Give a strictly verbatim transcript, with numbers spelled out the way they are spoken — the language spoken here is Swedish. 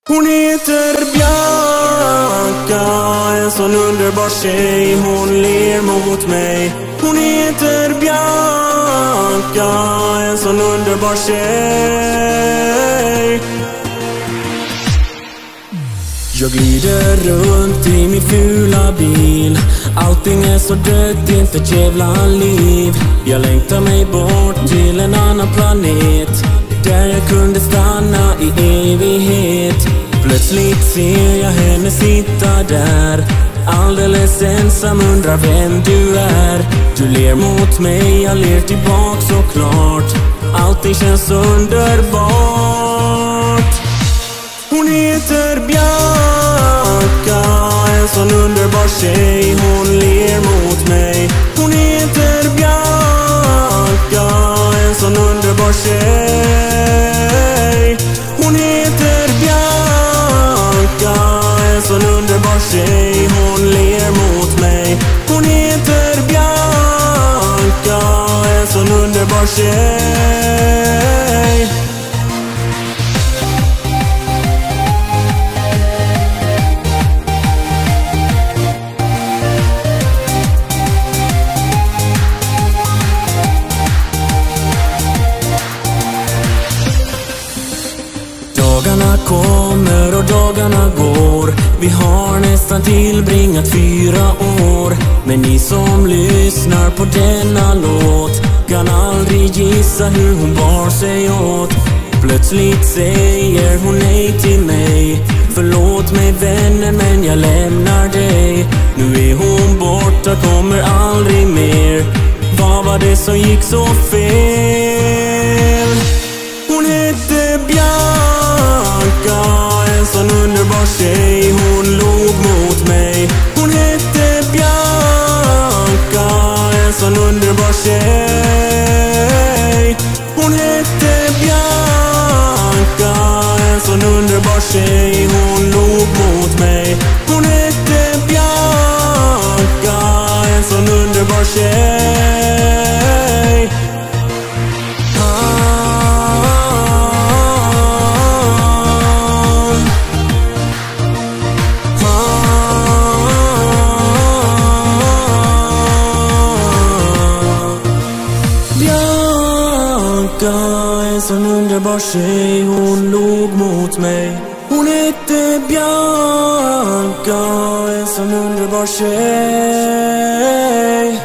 Hon heter Bianca, en sån underbar tjej. Hon ler mot mig. Hon heter Bianca, en sån underbar tjej. Jag glider runt i min fula bil. Allting är så dött, inte ett jävla liv. Jag längtar mig bort till en annan planet, där jag kunde stanna i evighet. Plötsligt ser jag henne sitta där, alldeles ensam, undrar vem du är. Du ler mot mig, jag ler tillbaka såklart. Allting känns underbart. Hon heter Bianca, en sån underbar tjej. Hon ler mot mig. Hon heter Bianca, en sån underbar tjej. Hon heter Bianca, en sån underbar tjej. Hon ler mot mig. Hon heter Bianca, en sån underbar tjej. Dagarna kommer och dagarna går. Vi har nästan tillbringat fyra år. Men ni som lyssnar på denna låt kan aldrig gissa hur hon bar sig åt. Plötsligt säger hon nej till mig. Förlåt mig vännen, men jag lämnar dig. Nu är hon borta, kommer aldrig mer. Vad var det som gick så fel? Hon hette Bianca, en sån underbar tjej. Hon log mot mig. Hon hette Bianca, en sån underbar tjej. Hon hette Bianca, en sån underbar tjej. Hon log mot mig. Hon hette Bianca, en sån underbar tjej. En sån underbar tjej, hon log mot mig. Hon hette Bianca, en sån underbar tjej.